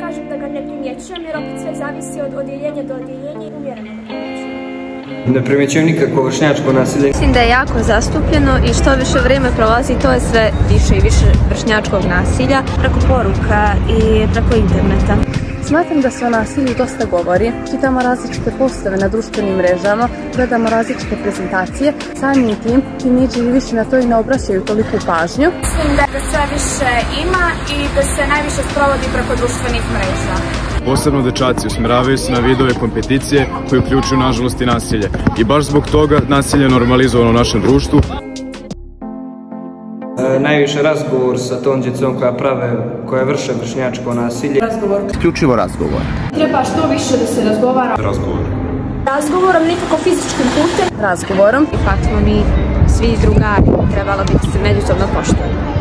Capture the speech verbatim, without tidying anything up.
kažem da ga ne primjećujem, jer opet sve zavisi od odjeljenja do odjeljenja i umjereno ga primjećujem. Ne primjećujem nikakvo vršnjačko nasilje. Mislim da je jako zastupljeno i što više vrijeme prolazi, to je sve više i više vršnjačkog nasilja preko poruka i preko interneta. Smatram da se o nasilju dosta govori, čitamo različite postave na društvenim mrežama, gledamo različite prezentacije, samim tim tinejdžeri više na to i ne obraćaju toliku pažnju. Mislim da ga sve više ima i da se najviše sprovodi preko društvenih mreža. Posebno dečaci usmeravaju se na vidove kompeticije koje uključuju nažalost i nasilje. I baš zbog toga nasilje je normalizovano u našem društvu. E, najviše razgovor sa tom djecom koja prave, koja vrše vršnjačko nasilje. Razgovor. Isključivo razgovor. Treba što više da se razgovara. Razgovor. Razgovorom, nikako fizičkim putem. Razgovorom. Ipak smo mi svi drugari, trebalo bi se međusobno poštovati.